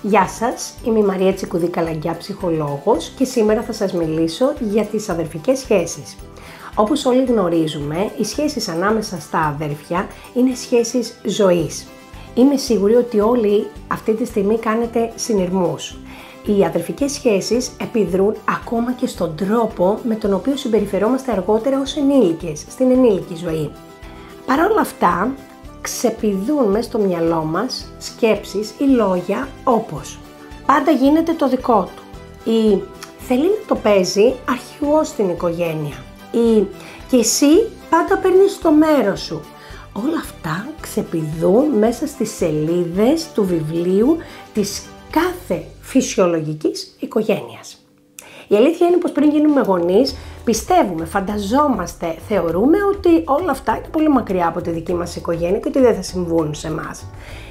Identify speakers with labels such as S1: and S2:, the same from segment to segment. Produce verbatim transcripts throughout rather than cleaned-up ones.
S1: Γεια σας, είμαι η Μαρία Τσικουδή Καλαγκιά, ψυχολόγος και σήμερα θα σας μιλήσω για τις αδερφικές σχέσεις. Όπως όλοι γνωρίζουμε, οι σχέσεις ανάμεσα στα αδέρφια είναι σχέσεις ζωής. Είμαι σίγουρη ότι όλοι αυτή τη στιγμή κάνετε συνειρμούς. Οι αδερφικές σχέσεις επιδρούν ακόμα και στον τρόπο με τον οποίο συμπεριφερόμαστε αργότερα ως ενήλικες, στην ενήλικη ζωή. Παρ' όλα αυτά, ξεπηδούν μες στο μυαλό μας σκέψεις ή λόγια όπως «πάντα γίνεται το δικό του» ή «θέλει να το παίζει αρχηγός στην οικογένεια» ή «και εσύ πάντα παίρνεις το μέρος σου». Όλα αυτά ξεπηδούν μέσα στις σελίδες του βιβλίου της κάθε φυσιολογικής οικογένειας. Η αλήθεια είναι πως πριν γίνουμε γονείς, πιστεύουμε, φανταζόμαστε, θεωρούμε ότι όλα αυτά είναι πολύ μακριά από τη δική μας οικογένεια και ότι δεν θα συμβούν σε εμάς.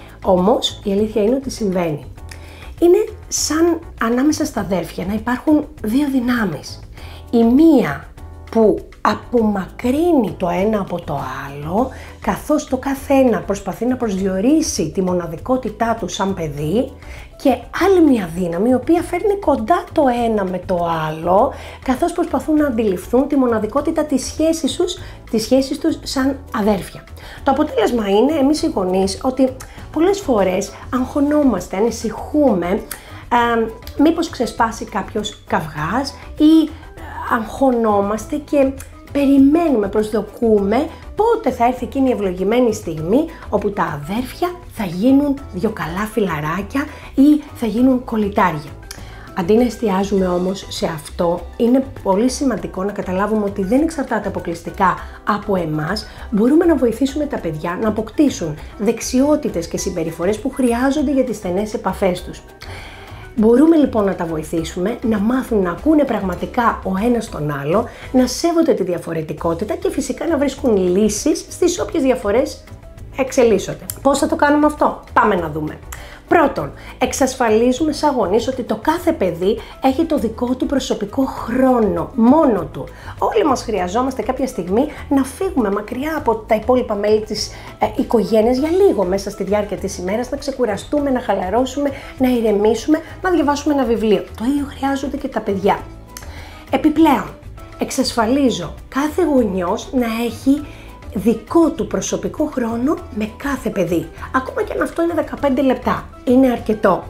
S1: Όμως η αλήθεια είναι ότι συμβαίνει. Είναι σαν ανάμεσα στα αδέρφια να υπάρχουν δύο δυνάμεις. Η μία που απομακρύνει το ένα από το άλλο, καθώς το κάθε ένα προσπαθεί να προσδιορίσει τη μοναδικότητά του σαν παιδί, και άλλη μια δύναμη η οποία φέρνει κοντά το ένα με το άλλο, καθώς προσπαθούν να αντιληφθούν τη μοναδικότητα της σχέσης τους, της σχέσης τους σαν αδέρφια. Το αποτέλεσμα είναι εμείς οι γονείς ότι πολλές φορές αγχωνόμαστε, ανησυχούμε, ε, μήπως ξεσπάσει κάποιος καυγάς ή αγχωνόμαστε και περιμένουμε, προσδοκούμε πότε θα έρθει εκείνη η ευλογημένη στιγμή όπου τα αδέρφια θα γίνουν δυο καλά φιλαράκια ή θα γίνουν κολλητάρια. Αντί να εστιάζουμε όμως σε αυτό, είναι πολύ σημαντικό να καταλάβουμε ότι δεν εξαρτάται αποκλειστικά από εμάς. Μπορούμε να βοηθήσουμε τα παιδιά να αποκτήσουν δεξιότητες και συμπεριφορές που χρειάζονται για τις στενές επαφές τους. Μπορούμε λοιπόν να τα βοηθήσουμε να μάθουν να ακούνε πραγματικά ο ένας τον άλλο, να σέβονται τη διαφορετικότητα και φυσικά να βρίσκουν λύσεις στις όποιες διαφορές εξελίσσονται. Πώς θα το κάνουμε αυτό? Πάμε να δούμε. Πρώτον, εξασφαλίζουμε σαν γονείς ότι το κάθε παιδί έχει το δικό του προσωπικό χρόνο, μόνο του. Όλοι μας χρειαζόμαστε κάποια στιγμή να φύγουμε μακριά από τα υπόλοιπα μέλη της ε, οικογένειας για λίγο μέσα στη διάρκεια της ημέρας, να ξεκουραστούμε, να χαλαρώσουμε, να ηρεμήσουμε, να διαβάσουμε ένα βιβλίο. Το ίδιο χρειάζονται και τα παιδιά. Επιπλέον, εξασφαλίζω κάθε γονιός να έχει δικό του προσωπικό χρόνο με κάθε παιδί. Ακόμα και αν αυτό είναι δεκαπέντε λεπτά. Είναι αρκετό.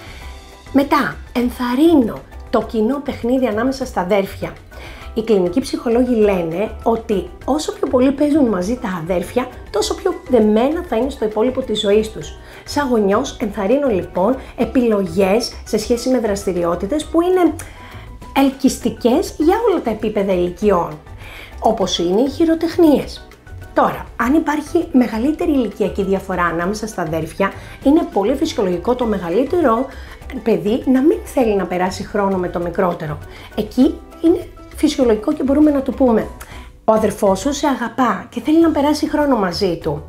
S1: Μετά, ενθαρρύνω το κοινό παιχνίδι ανάμεσα στα αδέρφια. Οι κλινικοί ψυχολόγοι λένε ότι όσο πιο πολύ παίζουν μαζί τα αδέρφια, τόσο πιο δεμένα θα είναι στο υπόλοιπο της ζωής τους. Σαν γονιός, ενθαρρύνω λοιπόν επιλογές σε σχέση με δραστηριότητες που είναι ελκυστικές για όλα τα επίπεδα ηλικιών, όπως είναι οι χειροτεχνίες. Τώρα, αν υπάρχει μεγαλύτερη ηλικιακή διαφορά ανάμεσα στα αδέρφια, είναι πολύ φυσιολογικό το μεγαλύτερο παιδί να μην θέλει να περάσει χρόνο με το μικρότερο. Εκεί είναι φυσιολογικό και μπορούμε να του πούμε: ο αδερφός σου σε αγαπά και θέλει να περάσει χρόνο μαζί του.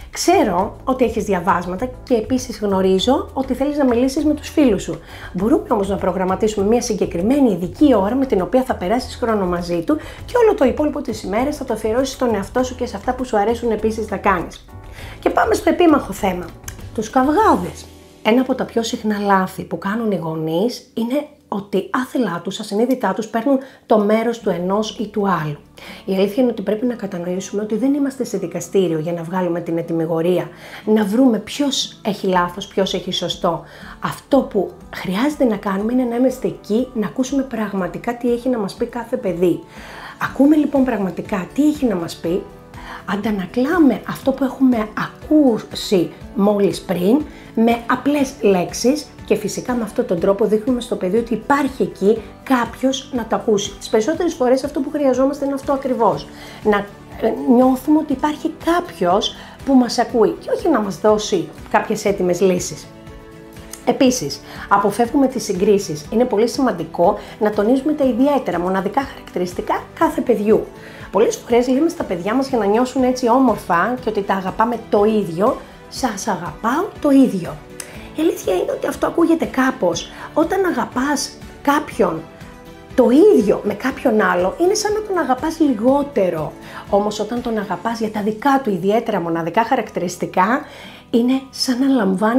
S1: Ξέρω ότι έχεις διαβάσματα και επίσης γνωρίζω ότι θέλεις να μιλήσεις με τους φίλους σου. Μπορούμε όμως να προγραμματίσουμε μια συγκεκριμένη ειδική ώρα με την οποία θα περάσεις χρόνο μαζί του και όλο το υπόλοιπο της ημέρας θα το αφιερώσεις στον εαυτό σου και σε αυτά που σου αρέσουν επίσης να κάνεις. Και πάμε στο επίμαχο θέμα, τους καυγάδες. Ένα από τα πιο συχνά λάθη που κάνουν οι γονείς είναι ότι άθελά τους, ασυνείδητά τους παίρνουν το μέρος του ενός ή του άλλου. Η αλήθεια είναι ότι πρέπει να κατανοήσουμε ότι δεν είμαστε σε δικαστήριο για να βγάλουμε την ετυμηγορία, να βρούμε ποιος έχει λάθος, ποιος έχει σωστό. Αυτό που χρειάζεται να κάνουμε είναι να είμαστε εκεί, να ακούσουμε πραγματικά τι έχει να μας πει κάθε παιδί. Ακούμε λοιπόν πραγματικά τι έχει να μας πει, αντανακλάμε αυτό που έχουμε ακούσει μόλις πριν με απλές λέξεις και φυσικά με αυτόν τον τρόπο δείχνουμε στο παιδί ότι υπάρχει εκεί κάποιος να το ακούσει. Τις περισσότερες φορές αυτό που χρειαζόμαστε είναι αυτό ακριβώς. Να νιώθουμε ότι υπάρχει κάποιος που μας ακούει και όχι να μας δώσει κάποιες έτοιμες λύσεις. Επίσης, αποφεύγουμε τις συγκρίσεις. Είναι πολύ σημαντικό να τονίζουμε τα ιδιαίτερα, μοναδικά χαρακτηριστικά κάθε παιδιού. Πολλές φορές λέμε στα παιδιά μας για να νιώσουν έτσι όμορφα και ότι τα αγαπάμε το ίδιο, σας αγαπάω το ίδιο. Η αλήθεια είναι ότι αυτό ακούγεται κάπως. Όταν αγαπάς κάποιον το ίδιο με κάποιον άλλο, είναι σαν να τον αγαπάς λιγότερο. Όμως όταν τον αγαπάς για τα δικά του ιδιαίτερα μοναδικά χαρακτηριστικά, είναι σαν να λαμβάνει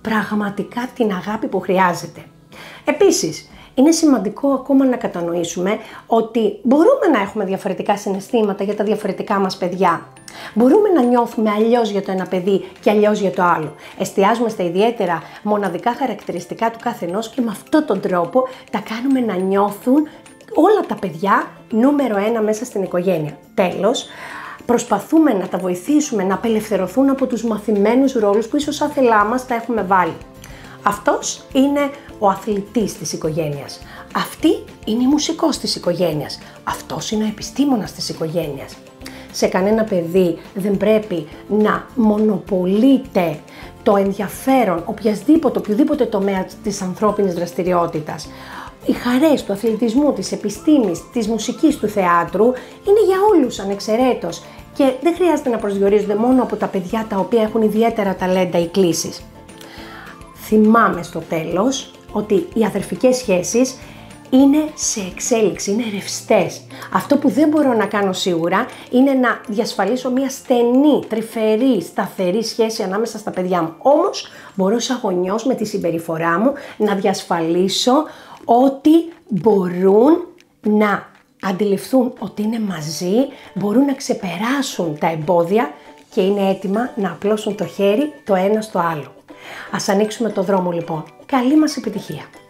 S1: πραγματικά την αγάπη που χρειάζεται. Επίσης, είναι σημαντικό ακόμα να κατανοήσουμε ότι μπορούμε να έχουμε διαφορετικά συναισθήματα για τα διαφορετικά μας παιδιά. Μπορούμε να νιώθουμε αλλιώς για το ένα παιδί και αλλιώς για το άλλο. Εστιάζουμε στα ιδιαίτερα μοναδικά χαρακτηριστικά του καθενός και με αυτόν τον τρόπο τα κάνουμε να νιώθουν όλα τα παιδιά νούμερο ένα μέσα στην οικογένεια. Τέλος, προσπαθούμε να τα βοηθήσουμε να απελευθερωθούν από τους μαθημένους ρόλους που ίσως άθελά μας τα έχουμε βάλει. Αυτός είναι ο αθλητής της οικογένειας. Αυτή είναι η μουσικός της οικογένειας. Αυτός είναι ο επιστήμονας της οικογένειας. Σε κανένα παιδί δεν πρέπει να μονοπολείται το ενδιαφέρον οποιασδήποτε, οποιοδήποτε τομέα της ανθρώπινης δραστηριότητας. Οι χαρές του αθλητισμού, της επιστήμης, της μουσικής, του θεάτρου είναι για όλους ανεξαιρέτως και δεν χρειάζεται να προσδιορίζονται μόνο από τα παιδιά τα οποία έχουν ιδιαίτερα ταλέντα ή κλίσεις. Θυμάμαι στο τέλος ότι οι αδερφικές σχέσεις είναι σε εξέλιξη, είναι ρευστές. Αυτό που δεν μπορώ να κάνω σίγουρα είναι να διασφαλίσω μια στενή, τρυφερή, σταθερή σχέση ανάμεσα στα παιδιά μου. Όμως μπορώ σαν γονιός με τη συμπεριφορά μου να διασφαλίσω ότι μπορούν να αντιληφθούν ότι είναι μαζί, μπορούν να ξεπεράσουν τα εμπόδια και είναι έτοιμα να απλώσουν το χέρι το ένα στο άλλο. Ας ανοίξουμε το δρόμο λοιπόν. Καλή μας επιτυχία!